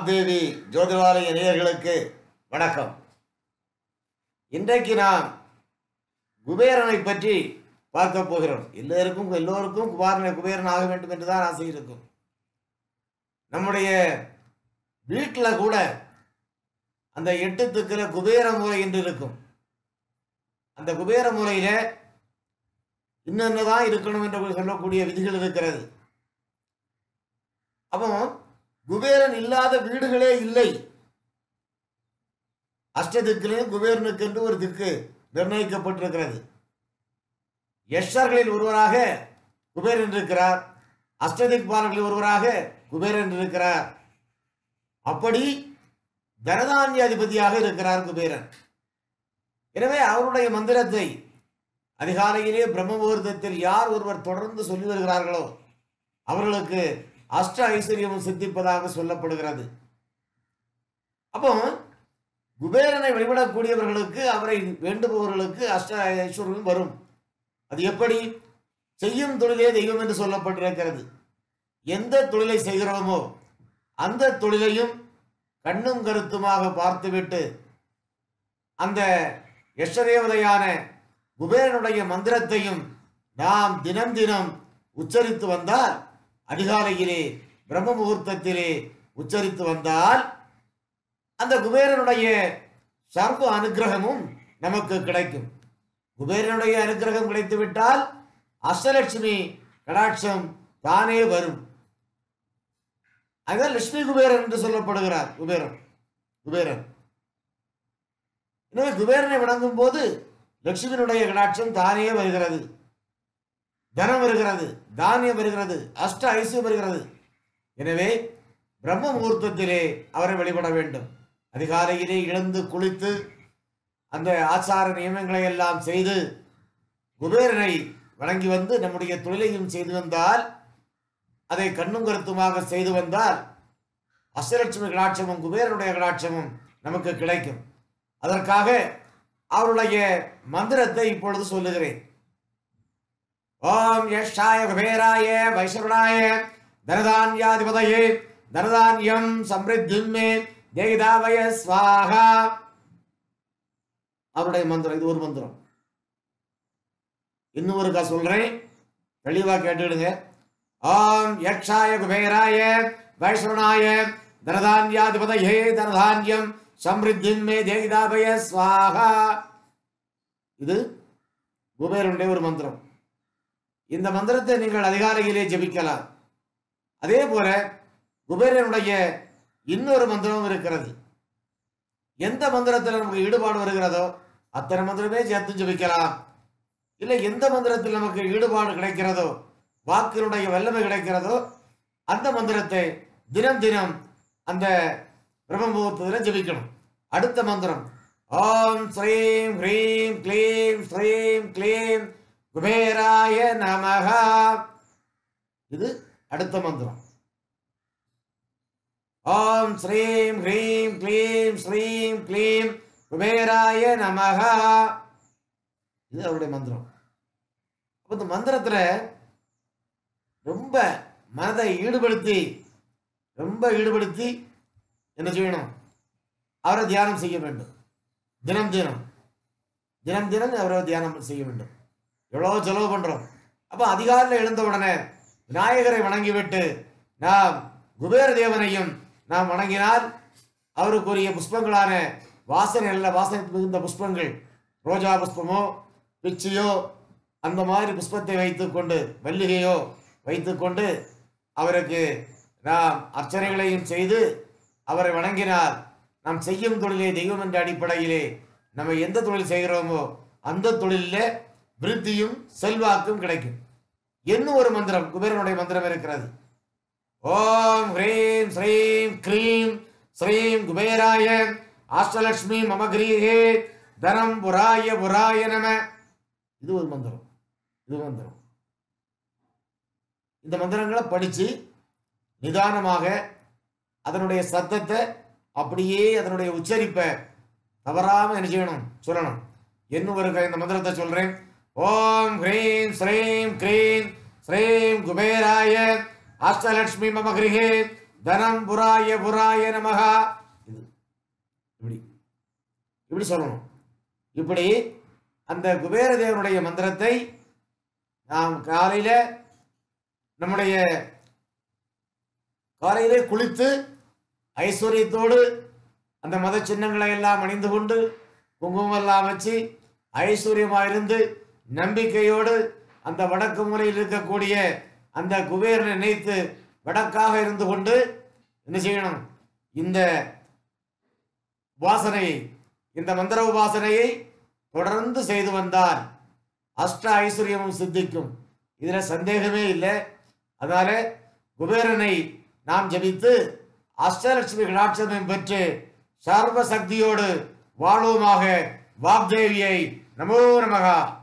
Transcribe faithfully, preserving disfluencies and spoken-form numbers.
வாக்தேவி ஜோதிடாலய நேயர்களுக்கு வணக்கம். இன்றைக்கு நாம் குபேரனை பற்றி பார்க்க போகிறோம். எல்லோருக்கும் எல்லோருக்கும் குபாரனை குபேரன் ஆக வேண்டும் என்றுதான் ஆசை இருக்கும். நம்முடைய வீட்டில் கூட அந்த எட்டு திக்கிற குபேர மூலை என்று இருக்கும். அந்த குபேர மூலையில இன்னதான் இருக்கணும் என்று சொல்லக்கூடிய விதிகள் இருக்கிறது. அப்போ குபேரன் இல்லாத வீடுகளே இல்லை. அஷ்ட திக்கிலையும் குபேரனுக்கு என்று ஒரு திக்கு நிர்ணயிக்கப்பட்டிருக்கிறது. யஷர்களில் ஒருவராக குபேரன் இருக்கிறார், அஷ்டதிக்பாலர்களில் ஒருவராக குபேரன் இருக்கிறார். அப்படி தனதான்யாதிபதியாக இருக்கிறார் குபேரன். எனவே அவருடைய மந்திரத்தை அதிகாலையிலே பிரம்ம முகூர்த்தத்தில் யார் ஒருவர் தொடர்ந்து சொல்லி வருகிறார்களோ அவர்களுக்கு அஷ்ட ஐஸ்வர்யமும் சித்திப்பதாக சொல்லப்படுகிறது. அப்போ குபேரனை வழிபடக்கூடியவர்களுக்கு, அவரை வேண்டுபவர்களுக்கு அஷ்ட ஐஸ்வர்யம் வரும். அது எப்படி? செய்யும் தொழிலே தெய்வம் என்று சொல்லப்பட்டிருக்கிறது. எந்த தொழிலை செய்கிறோமோ அந்த தொழிலையும் கண்ணும் கருத்துமாக பார்த்துவிட்டு அந்த யஷ்டதேவதையான குபேரனுடைய மந்திரத்தையும் நாம் தினம் தினம் உச்சரித்து வந்தால், அதிகாலையிலே பிரம்ம முகூர்த்தத்திலே உச்சரித்து வந்தால் அந்த குபேரனுடைய சர்வ அனுகிரகமும் நமக்கு கிடைக்கும். குபேரனுடைய அனுகிரகம் கிடைத்துவிட்டால் அஷ்டலட்சுமி கடாட்சம் தானே வரும். அதான் லட்சுமி குபேரன் என்று சொல்லப்படுகிறார் குபேரன் குபேரன் எனவே குபேரனை வணங்கும் போது லட்சுமியினுடைய கடாட்சம் தானே வருகிறது, தனம் வருகிறது, தானியம் வருகிறது, அஷ்ட ஐஸ்வர்யம் வருகிறது. எனவே பிரம்ம முகூர்த்தத்திலே அவரை வழிபட வேண்டும். அதிகாலையிலே எழுந்து குளித்து அந்த ஆச்சார நியமங்களை எல்லாம் செய்து குபேரனை வணங்கி வந்து நம்முடைய தொழிலையும் செய்து வந்தால், அதை கண்ணும் கருத்துமாக செய்து வந்தால் அஷ்டலட்சுமி கடாட்சமும் குபேரனுடைய கடாட்சமும் நமக்கு கிடைக்கும். அதற்காக அவருடைய மந்திரத்தை இப்பொழுது சொல்லுகிறேன். ஓம் யஷாய குபேராய வைஷ்ணவனாய தனதான்யாதிபதயே தனதான்யம் சம்ரித்திம்மே தேகிதாவய ஸ்வாஹா. அவருடைய மந்திரம் இது ஒரு மந்திரம். இன்னும் ஒருக்கா சொல்றேன், தெளிவா கேட்டுடுங்க. ஓம் யக்ஷாய குபேராய வைஷ்ணவனாய தனதான்யாதிபதயே தனதான்யம் சம்ரித்திம்மே தேகிதாவய ஸ்வாஹா. இது குபேரனுடைய ஒரு மந்திரம். இந்த மந்திரத்தை நீங்கள் அதிகாலையிலே ஜபிக்கலாம். அதே போல குபேரனுடைய இன்னொரு மந்திரமும் இருக்கிறது. எந்த மந்திரத்தில் நமக்கு ஈடுபாடு வருகிறதோ அத்தனை மந்திரமே சேர்த்து ஜபிக்கலாம். இல்லை, எந்த மந்திரத்தில் நமக்கு ஈடுபாடு கிடைக்கிறதோ, வாக்கினுடைய வல்லமை கிடைக்கிறதோ, அந்த மந்திரத்தை தினம் தினம் அந்த பிரம்ம முகூர்த்தத்தில் ஜபிக்கணும். அடுத்த மந்திரம் ஓம் ஸ்ரீம் ஹ்ரீம் க்ளீம் ஸ்ரீம் க்ளீம் குபேராய நமஹ. இது அடுத்த மந்திரம். ஓம் ஸ்ரீம் ஹ்ரீம் க்ளீம் ஸ்ரீம் க்ளீம் குபேராய நமஹ. இது அவருடைய மந்திரம். அப்போ இந்த மந்திரத்துல ரொம்ப மனதை ஈடுபடுத்தி ரொம்ப ஈடுபடுத்தி என்ன செய்யணும்? அவரை தியானம் செய்ய வேண்டும். தினம் தினம் தினம் தினம் அவரை தியானம் செய்ய வேண்டும். எவ்வளோ செலவு பண்றோம். அப்போ அதிகாலையில் எழுந்த உடனே விநாயகரை வணங்கிவிட்டு நாம் குபேர தேவனையும் நாம் வணங்கினால் அவருக்குரிய புஷ்பங்களான வாசனை நல்ல வாசனை மிகுந்த புஷ்பங்கள், ரோஜா புஷ்பமோ பிச்சியோ அந்த மாதிரி புஷ்பத்தை வைத்துக்கொண்டு, மல்லிகையோ வைத்துக்கொண்டு அவருக்கு நாம் அர்ச்சனைகளையும் செய்து அவரை வணங்கினால் நாம் செய்யும் தொழிலே தெய்வம் என்ற அடிப்படையிலே நம்ம எந்த தொழில் செய்கிறோமோ அந்த தொழிலே விருத்தியும் செல்வாக்கும் கிடைக்கும். இன்னும் ஒரு மந்திரம், குபேரனுடைய மந்திரம் இருக்கிறது. ஓம் ஹ்ரீம் ஸ்ரீம் க்ரீம் ஸ்ரீம் குபேராய அஷ்டலட்சுமி மம கிரீஹே தனம் புராய புராய நம. இது ஒரு மந்திரம். இது மந்திரம். இந்த மந்திரங்களை படிச்சு நிதானமாக அதனுடைய சத்தத்தை அப்படியே அதனுடைய உச்சரிப்பை தவறாம என்ன செய்யணும்? சொல்லணும். இன்னும் ஒரு இந்த மந்திரத்தை சொல்றேன். ஓம் ஹ்ரீம் ஸ்ரீம் க்ரீம் ஸ்ரீம் குபேராய அஷ்டலட்சுமி மம கிரீஹே தனம் புராய புராய நமகா. இது இப்படி இப்படி சொல்லணும். இப்படி அந்த குபேர தேவனுடைய மந்திரத்தை நாம் காலையில நம்முடைய காலையிலே குளித்து ஐஸ்வர்யத்தோடு அந்த மத சின்னங்களை எல்லாம் அணிந்து கொண்டு குங்குமம் எல்லாம் வச்சு ஐஸ்வர்யமாக இருந்து நம்பிக்கையோடு அந்த வடக்கு மூலையில் இருக்கக்கூடிய அந்த குபேரனை நினைத்து வடக்காக இருந்து கொண்டு என்ன செய்யணும்? இந்த உபாசனையை, இந்த மந்திர உபாசனையை தொடர்ந்து செய்து வந்தால் அஷ்ட ஐஸ்வர்யமும் சித்திக்கும். இதில் சந்தேகமே இல்லை. அதனால குபேரனை நாம் ஜபித்து அஷ்டலட்சுமி கடாட்சமும் பெற்று சர்வ சக்தியோடு வாழ்வோமாக. வாக்தேவியை நமோ நமகா.